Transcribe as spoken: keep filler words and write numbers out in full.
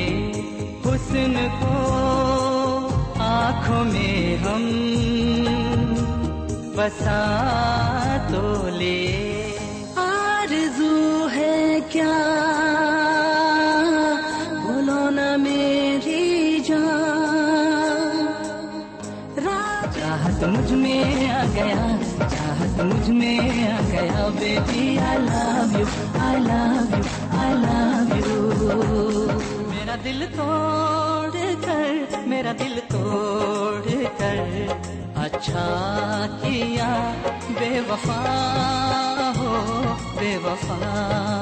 हुस्न को आँखों में हम बसा तो ले। आरज़ू है क्या बोलो ना मेरी जान। चाहत मुझ में आ गया, चाहत मुझ में आ गया baby. I love you, I love you, I love you. मेरा दिल तोड़ कर, मेरा दिल तोड़ कर अच्छा किया बेवफा हो बेवफा।